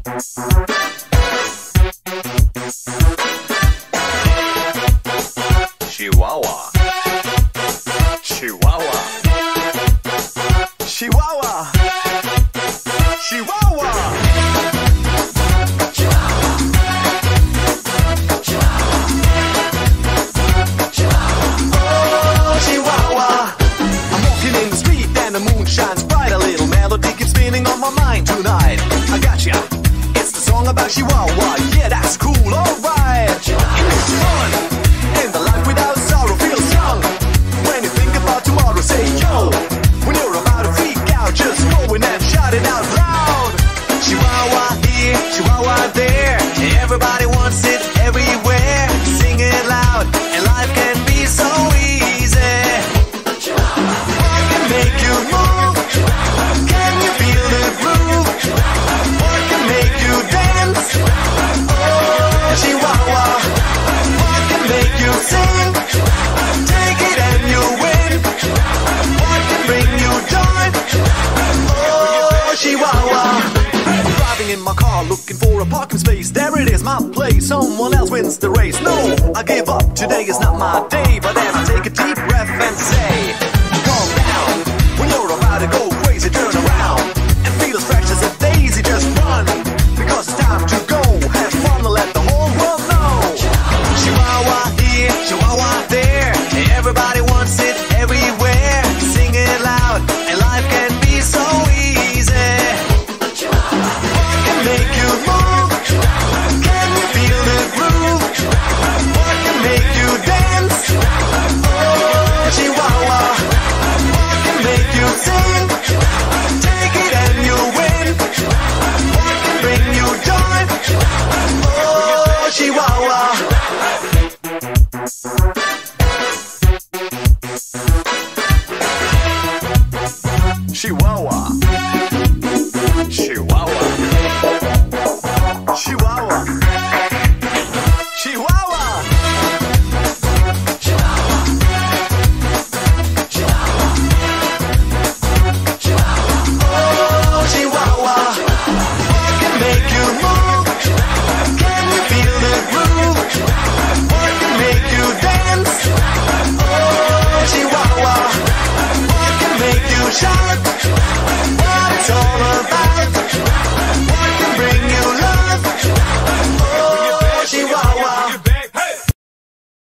Chihuahua, Chihuahua, Chihuahua, Chihuahua. Oh, Chihuahua. I'm walking in the street and the moon shines bright. A little melody keeps spinning on my mind tonight. I gotcha. It's the song about Chihuahua. Yeah, that's cool, alright. It's fun. And the life without sorrow feels young. When you think about tomorrow, say yo. When you're about to freak out, just go in and shout it out loud. Chihuahua here, Chihuahua there. Everybody wants it everywhere. Sing it loud, and life can be so easy. What can make you move? Can you feel the groove? What can make you dance? Oh, Chihuahua. What can make you sing? Take it and you win. What can bring you joy? Oh, Chihuahua. Driving in my car, looking for a parking space. There it is, my place. Someone else wins the race. No, I give up. Today is not my day. But then I take a deep breath and say, calm down. When you're about to go crazy, turn around and feel as fresh as a daisy. Just run, because it's time to go. Have fun and let the whole world know. Chihuahua here, Chihuahua there. Everybody wants it everywhere. Sing it loud, and life can be so easy. What can make you move? Can you feel the groove? What can make you dance? Oh, Chihuahua. What can make you sing? Take it and you win. What can bring you joy? Oh, Chihuahua. Chihuahua.